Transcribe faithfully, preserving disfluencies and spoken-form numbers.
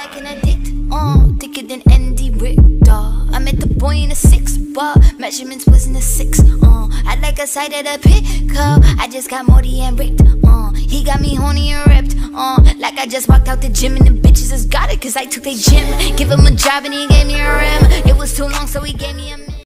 like an addict, uh, thicker than Andy Richter. I met the boy in a six, but measurements wasn't a six, uh I like a side of the pickup, I just got Morty and ripped, uh he got me horny and ripped, uh like I just walked out the gym and the bitches just got it cause I took their gym. Give him a job and he gave me a rim. It was too long so he gave me a